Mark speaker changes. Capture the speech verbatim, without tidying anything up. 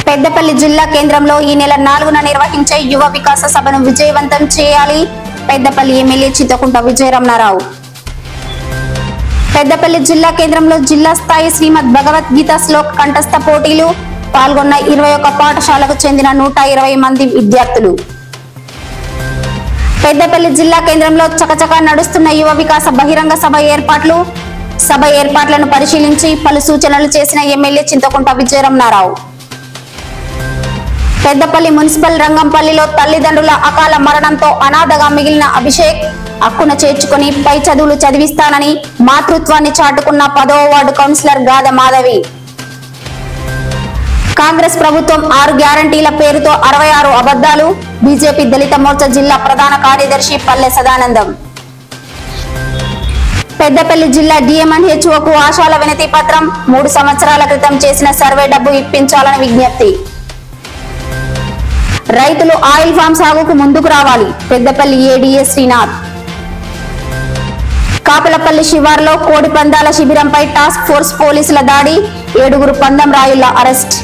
Speaker 1: పెద్దపల్లి జిల్లా కేంద్రంలో ఈ నెల నాలుగున నిర్వహించే యువ వికాస సభను విజయవంతం చేయాలి. పెద్దపల్లి ఎమ్మెల్యే చింతకుంట విజయరమణారావు. పెద్దపల్లి జిల్లా కేంద్రంలో జిల్లా స్థాయి శ్రీమద్ భగవద్గీత శ్లోక కంఠస్థ పోటీలు పాల్గొన్న ఇరవై ఒక్క పాఠశాలకు చెందిన నూట ఇరవై మంది విద్యార్థులు. పెద్దపల్లి జిల్లా కేంద్రంలో చకచకా నడుస్తున్న యువ వికాస బహిరంగ సభ ఏర్పాట్లు సభ ఏర్పాట్లను పరిశీలించి పలు సూచనలు చేసిన ఎమ్మెల్యే చింతకుంట విజయరమణారావు. పెద్దపల్లి మున్సిపల్ రంగంపల్లిలో తల్లిదండ్రుల అకాల మరణంతో అనాథగా మిగిలిన అభిషేక్ హక్కున చేర్చుకుని పై చదువులు చదివిస్తానని మాతృత్వాన్ని చాటుకున్న పదవ వార్డు కౌన్సిలర్ గాద మాధవి. కాంగ్రెస్ ప్రభుత్వం ఆరు గ్యారంటీల పేరుతో అరవై ఆరు అబద్ధాలు బీజేపీ దళిత మోర్చా జిల్లా ప్రధాన కార్యదర్శి పల్లె సదానందం. పెద్దపల్లి జిల్లా డిఎంఎన్హెచ్ఓకు ఆశాల వినతి పత్రం మూడు సంవత్సరాల క్రితం చేసిన సర్వే డబ్బు ఇప్పించాలని విజ్ఞప్తి. రైతులు ఆయిల్ ఫామ్ సాగుకు ముందుకు రావాలి. పెద్దపల్లి ఏడీఏ శ్రీనాథ్. కాపలపల్లి శివార్లో కోడి పందాల శిబిరంపై టాస్క్ ఫోర్స్ పోలీసుల దాడి ఏడుగురు పందెం రాయుళ్ల అరెస్ట్.